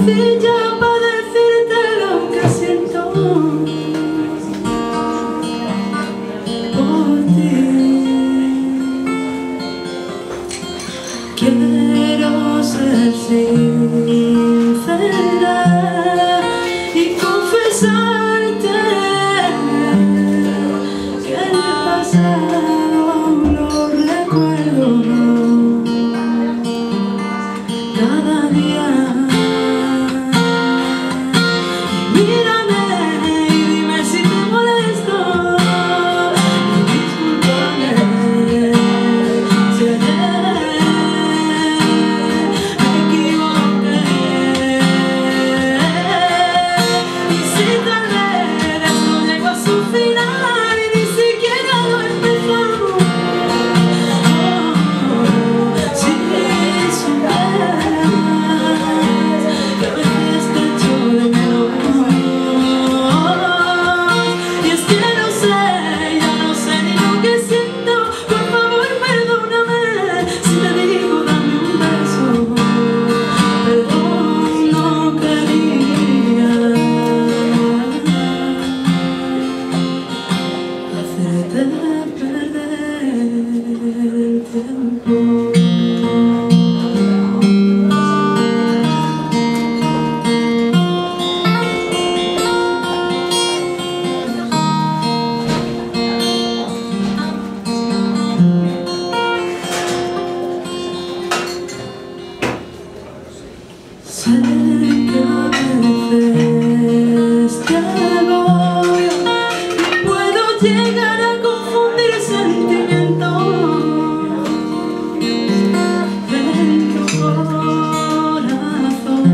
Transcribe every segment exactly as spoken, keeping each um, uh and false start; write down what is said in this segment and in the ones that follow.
sencilla para decirte lo que siento por ti. Quiero ser sincera y confesarte que el pasado lo recuerdo cada día. Mírame y dime si te molesto. Discúlpame si ayer me equivoqué. Y si tal vez esto llegó a su final y ni siquiera lo empezamos. Si supieras que a veces te echo de menos. Y es que no sé, ya no sé ni lo que siento. Por favor perdóname si te digo dame un beso. Perdón, no quería hacerte perder el tiempo. Sé que a veces te agobio y puedo llegar a confundir sentimientos en tu corazón.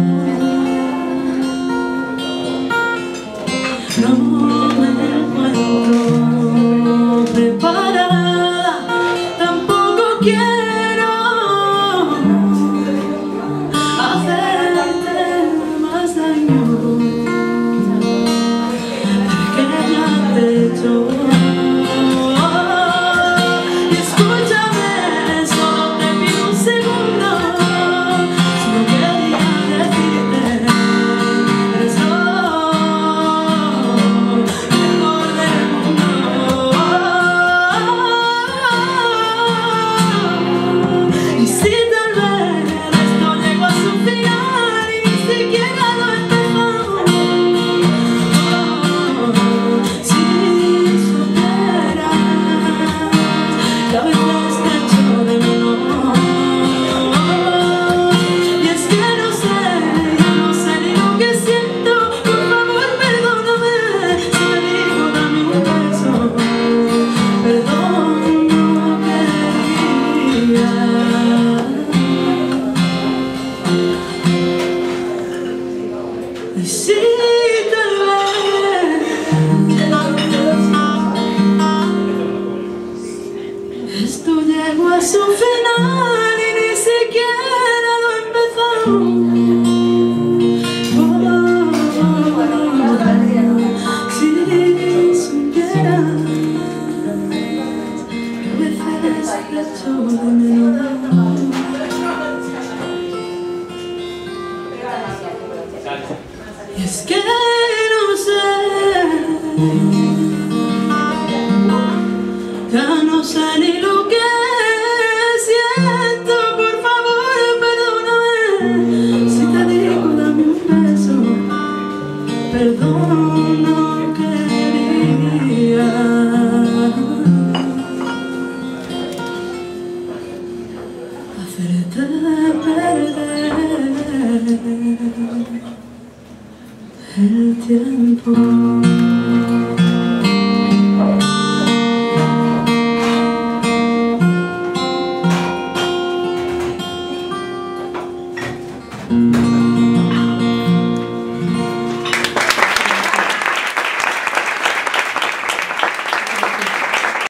No me encuentro preparada, tampoco quiero hacerte más daño, porque ya te he hecho. Y escúchame, solo te pido un segundo. Solo quería decirte, eres lo mejor del mundo. Y si tal vez esto llegó a su final y ni siquiera lo empezamos. Si supieras que a veces te echo de menos. Y es que no sé, ya no sé ni lo que siento. Por favor perdóname si te digo dame un beso. Perdón, no quería. Y si tal vez esto llegó a su final y ni siquiera lo empezamos. Si supieras que a veces te echo de menos. Y es que no sé, ya no sé ni lo que siento. Por favor perdóname si te digo dame un beso. Perdón, no quería hacerte perder el tiempo. Mm-hmm.